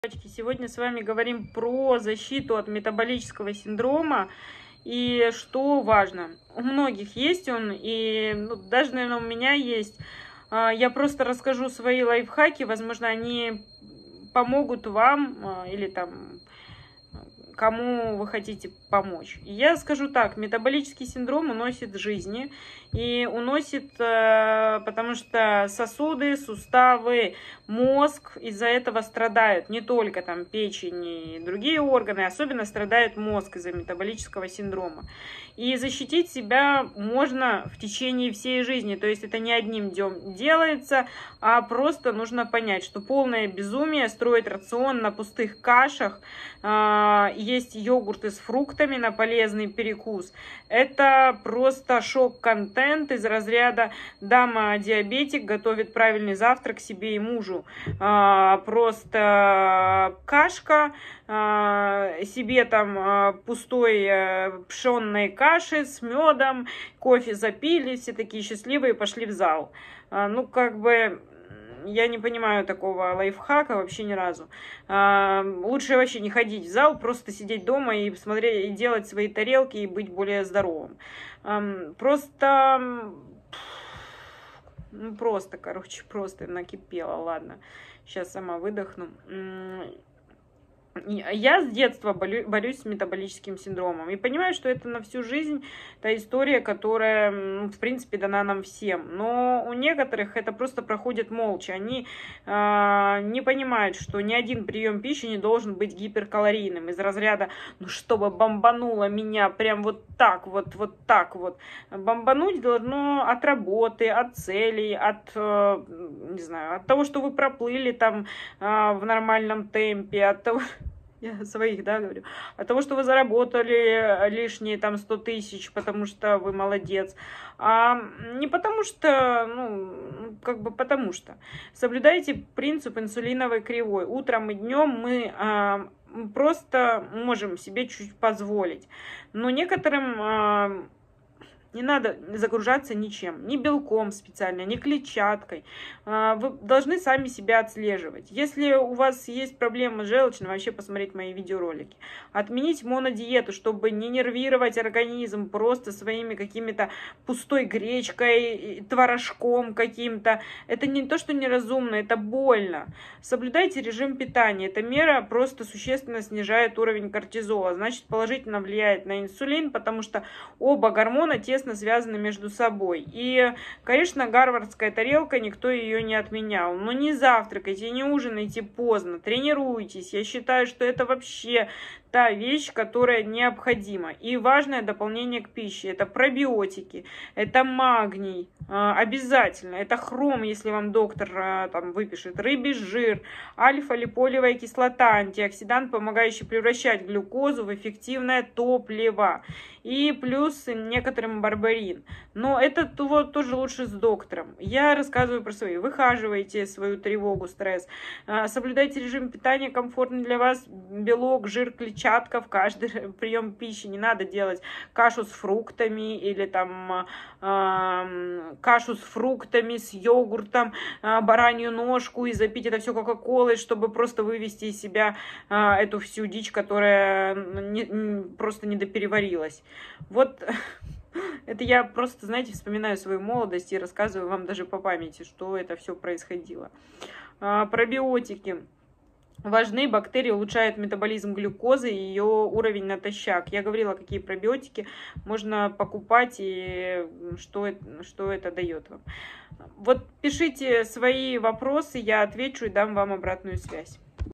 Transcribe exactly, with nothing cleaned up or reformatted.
Сегодня с вами говорим про защиту от метаболического синдрома и что важно. У многих есть он, и ну, даже, наверное, у меня есть. Я просто расскажу свои лайфхаки, возможно, они помогут вам или там кому вы хотите помочь. Я скажу так, метаболический синдром уносит жизни, и уносит, потому что сосуды, суставы, мозг из-за этого страдают, не только там печень и другие органы, особенно страдает мозг из-за метаболического синдрома. И защитить себя можно в течение всей жизни, то есть это не одним днем делается, а просто нужно понять, что полное безумие строить рацион на пустых кашах, есть йогурты с фруктами на полезный перекус. Это просто шок-контент из разряда «дама-диабетик готовит правильный завтрак себе и мужу». Просто кашка, себе там пустой пшенной каши с медом, кофе запили, все такие счастливые, пошли в зал. Ну, как бы... Я не понимаю такого лайфхака вообще ни разу. А, лучше вообще не ходить в зал, просто сидеть дома и смотреть, и делать свои тарелки, и быть более здоровым. А, просто, ну просто, короче, просто накипело, ладно. Сейчас сама выдохну. Я с детства борюсь с метаболическим синдромом и понимаю, что это на всю жизнь та история, которая, ну, в принципе, дана нам всем. Но у некоторых это просто проходит молча. Они э, не понимают, что ни один прием пищи не должен быть гиперкалорийным. Из разряда, ну, чтобы бомбануло меня прям вот так вот, вот так вот. Бомбануть должно от работы, от целей, от, э, не знаю, от того, что вы проплыли там э, в нормальном темпе, от того... Я своих, да, говорю. От того, что вы заработали лишние там сто тысяч, потому что вы молодец. А не потому что, ну, как бы потому что. Соблюдайте принцип инсулиновой кривой. Утром и днем мы а, просто можем себе чуть позволить. Но некоторым... А, не надо загружаться ничем, ни белком специально, ни клетчаткой. Вы должны сами себя отслеживать. Если у вас есть проблемы с желчным, вообще посмотреть мои видеоролики. Отменить монодиету, чтобы не нервировать организм просто своими какими-то пустой гречкой, творожком каким-то. Это не то, что неразумно, это больно. Соблюдайте режим питания. Эта мера просто существенно снижает уровень кортизола. Значит, положительно влияет на инсулин, потому что оба гормона тесно связаны между собой. И, конечно, гарвардская тарелка, никто ее не отменял. Но не завтракайте, не ужинайте поздно, тренируйтесь. Я считаю, что это вообще та вещь, которая необходима. И важное дополнение к пище. Это пробиотики, это магний, обязательно. Это хром, если вам доктор там выпишет. Рыбий жир, альфа-липолевая кислота, антиоксидант, помогающий превращать глюкозу в эффективное топливо. И плюс некоторым барбарин. Но это вот тоже лучше с доктором. Я рассказываю про свои. Выхаживайте свою тревогу, стресс. Соблюдайте режим питания комфортный для вас. Белок, жир, клетчатка в каждый прием пищи. Не надо делать кашу с фруктами или там э, кашу с фруктами, с йогуртом, э, баранью ножку и запить это все кока-колой, чтобы просто вывести из себя э, эту всю дичь, которая не, просто недопереварилась. Вот это я просто, знаете, вспоминаю свою молодость и рассказываю вам даже по памяти, что это все происходило. А, пробиотики важны, бактерии улучшают метаболизм глюкозы и ее уровень натощак. Я говорила, какие пробиотики можно покупать и что это, что это дает вам. Вот пишите свои вопросы, я отвечу и дам вам обратную связь.